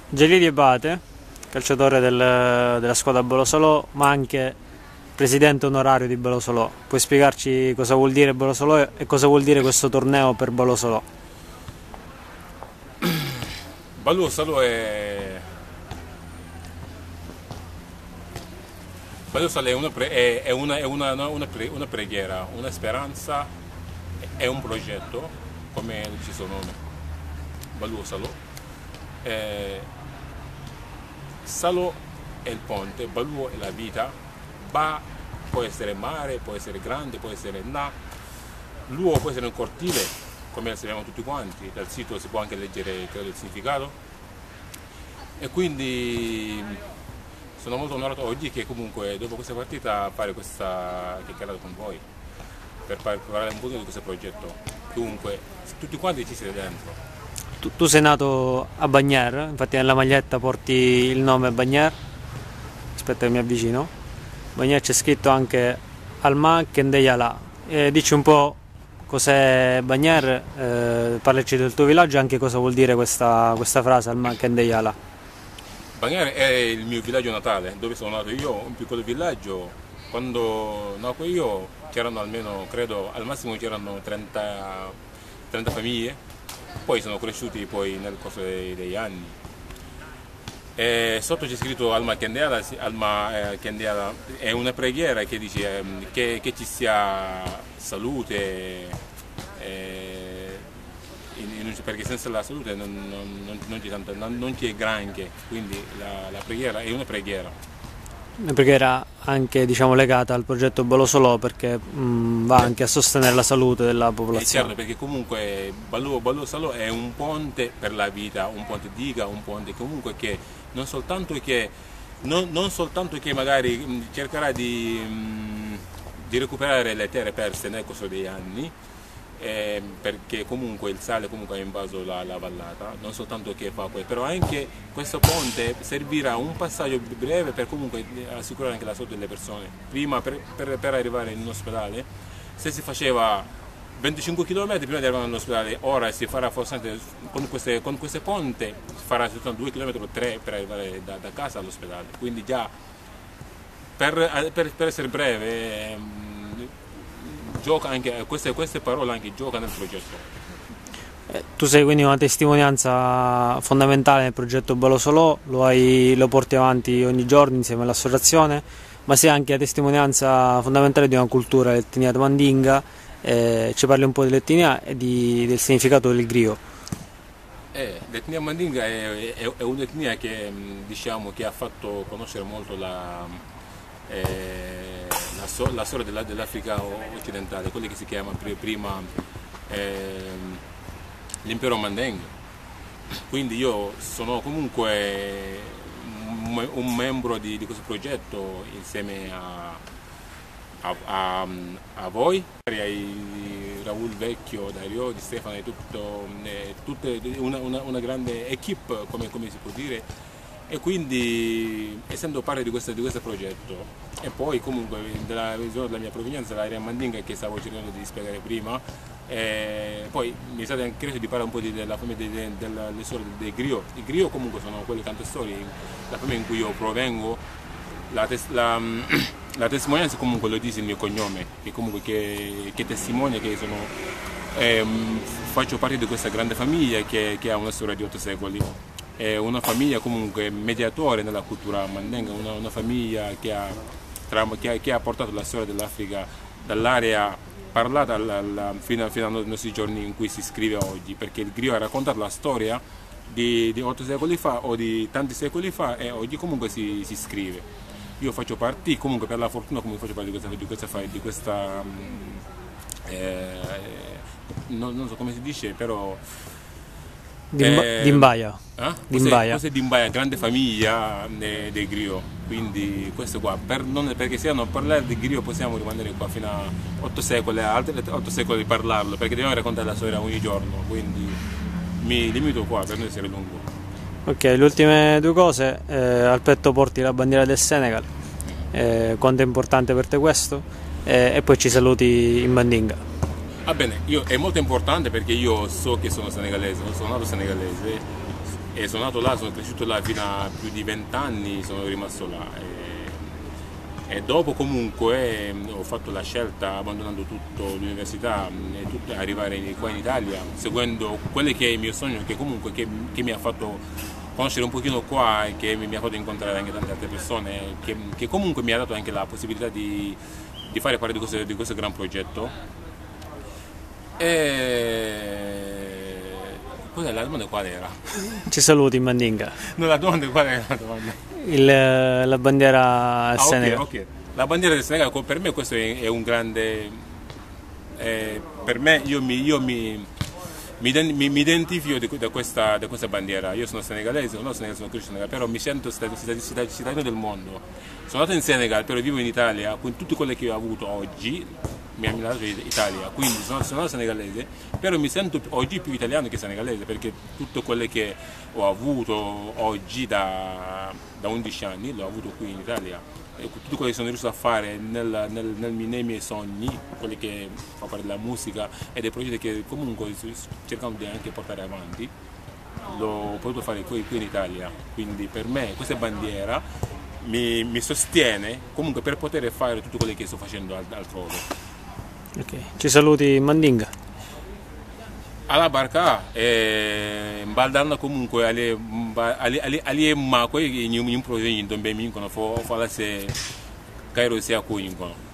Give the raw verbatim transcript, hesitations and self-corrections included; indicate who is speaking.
Speaker 1: Gelidi Abate, calciatore del- della squadra Bolosolò, ma anche presidente onorario di Bolosolò. Puoi spiegarci cosa vuol dire Bolosolò e cosa vuol dire questo torneo per Bolosolò?
Speaker 2: Balù Salò è, Balù Salò è, una, pre- è- è una, è una- no, una pre- una preghiera, una speranza, è un progetto, come dice il suo nome, Balù Salò. Eh, Salò è il ponte, Balù è la vita, Ba può essere mare, può essere grande, può essere Na, Luo può essere un cortile, come lo sappiamo tutti quanti, dal sito si può anche leggere credo il significato. E quindi sono molto onorato oggi che comunque dopo questa partita fare questa chiacchierata con voi per par- parlare un po' di questo progetto. Comunque tutti quanti ci siete dentro.
Speaker 1: Tu, tu sei nato a Bagnar, infatti nella maglietta porti il nome Bagnar. Aspetta che mi avvicino. Bagnar c'è scritto anche Alma Kendeyala. Eh, dici un po' cos'è Bagnar, eh, parlaci del tuo villaggio e anche cosa vuol dire questa, questa frase Alma Kendeyala.
Speaker 2: Bagnare è il mio villaggio natale, dove sono nato io, un piccolo villaggio. Quando nacque io c'erano almeno, credo, al massimo c'erano trenta, trenta famiglie, poi sono cresciuti poi nel corso dei, degli anni. E sotto c'è scritto Alma Kendeala, sì, Alma eh, Kendeala è una preghiera che dice ehm, che, che ci sia salute, eh, in- in- perché senza la salute non, non- non- non c'è tanta- non- non c'è granché, quindi la, la preghiera è una preghiera.
Speaker 1: Perché era anche diciamo, legata al progetto Bolosolò perché mh, va anche a sostenere la salute della
Speaker 2: È certo,
Speaker 1: popolazione.
Speaker 2: perché comunque Balù, Balù Salò è un ponte per la vita, un ponte diga, un ponte comunque che non soltanto che, non, non soltanto che magari mh, cercherà di, mh, di recuperare le terre perse nel corso degli anni, eh, perché comunque il sale comunque ha invaso la, la vallata, non soltanto che fa questo, però anche questo ponte servirà un passaggio breve per comunque assicurare anche la salute delle persone. Prima per, per- per arrivare in un ospedale, se si faceva venticinque chilometri prima di arrivare all'ospedale, ora si farà forse con queste, con queste ponte, si farà soltanto due chilometri o tre per arrivare da, da casa all'ospedale. Quindi già per, per- per essere breve, ehm, gioca anche, queste, queste parole anche gioca nel progetto.
Speaker 1: Eh, Tu sei quindi una testimonianza fondamentale nel progetto Bolosolò, lo, hai- lo porti avanti ogni giorno insieme all'associazione, ma sei anche la testimonianza fondamentale di una cultura, l'etnia mandinga, eh, ci parli un po' dell'etnia e di- del significato del griot.
Speaker 2: Eh, l'etnia Mandinga è, è- è un'etnia che, mh, diciamo, che ha fatto conoscere molto la, eh, la, so- la storia della- dell'Africa occidentale, quello che si chiama pri- prima ehm, l'impero Mandinga. Quindi io sono comunque un, me- un membro di, di questo progetto insieme a, a, a- a voi, ai Raul Vecchio, Dario, Di Stefano e tutto, eh, tutte una, una- una grande equipe, come, come si può dire, e quindi essendo parte di questo, di questo progetto e poi comunque della visione della mia provenienza, l'area Mandinga che stavo cercando di spiegare prima, e poi mi è stato anche chiesto di parlare un po' di- della famiglia dei- della, delle storie dei griot. I griot comunque sono quelle cantastorie, la famiglia in cui io provengo, la, tes- la, la testimonianza comunque lo dice il mio cognome, che comunque che, che testimonia che sono, ehm, faccio parte di questa grande famiglia che, che ha una storia di otto secoli. È una famiglia comunque mediatore nella cultura mandenga, una, una famiglia che ha, tra- che ha- che ha portato la storia dell'Africa dall'area parlata alla- alla- fino, a- fino ai nostri giorni in cui si scrive oggi, perché il griot ha raccontato la storia di, di otto secoli fa o di tanti secoli fa e oggi comunque si, si scrive. Io faccio parte, comunque per la fortuna comunque faccio parte di questa, di questa, fa- di questa mm, eh, non, non so come si dice, però
Speaker 1: Dimba-
Speaker 2: eh,
Speaker 1: Dimbaia.
Speaker 2: eh?
Speaker 1: Dimbaia.
Speaker 2: Questa è Dimbaia, grande famiglia eh, dei griot, quindi questo qua, per non, perché se no parlare di griot possiamo rimanere qua fino a otto secoli, altri otto secoli di parlarlo, perché dobbiamo raccontare la storia ogni giorno, quindi mi limito qua per non essere lungo.
Speaker 1: Ok, le ultime due cose, eh, al petto porti la bandiera del Senegal, eh, quanto è importante per te questo, eh, e poi ci saluti in mandinga.
Speaker 2: Va bene, io, è molto importante perché io so che sono senegalese, sono nato senegalese, e sono nato là, sono cresciuto là fino a più di vent'anni, sono rimasto là. E, e dopo comunque ho fatto la scelta, abbandonando tutto l'università e tutto, arrivare qua in Italia, seguendo quello che è il mio sogno, che comunque che, che mi ha fatto conoscere un pochino qua e che mi ha fatto incontrare anche tante altre persone, che, che comunque mi ha dato anche la possibilità di, di fare parte di questo, di questo gran progetto. E cos'è la domanda, qual era?
Speaker 1: Ci saluti Mandinga.
Speaker 2: No, la domanda qual era la domanda?
Speaker 1: Il, la bandiera
Speaker 2: Ah,
Speaker 1: Senegal.
Speaker 2: ok, ok. La bandiera del Senegal, per me questo è, è un grande, eh, per me io mi, io mi, mi, mi, mi identifico di, da, questa, da questa bandiera. Io sono senegalese, no, sono cresciuto in Senegal, però mi sento cittadino del mondo. Sono nato in Senegal, però vivo in Italia, quindi tutto quello che ho avuto oggi mi ha dato l'Italia, quindi sono, sono senegalese, però mi sento oggi più italiano che senegalese, perché tutto quello che ho avuto oggi da, da undici anni l'ho avuto qui in Italia, e tutto quello che sono riuscito a fare nel, nel, nel, nei miei sogni, quelli che fa parte della musica e dei progetti che comunque cercando di anche portare avanti, l'ho potuto fare qui, qui in Italia, quindi per me questa bandiera mi, mi sostiene comunque per poter fare tutto quello che sto facendo altrove.
Speaker 1: Okay. Ci saluti Mandinga.
Speaker 2: Alla barca e baldanna comunque alle alle alle alle ma ko in un projet in dombe min kono fo fala se Cairo sia ko in kono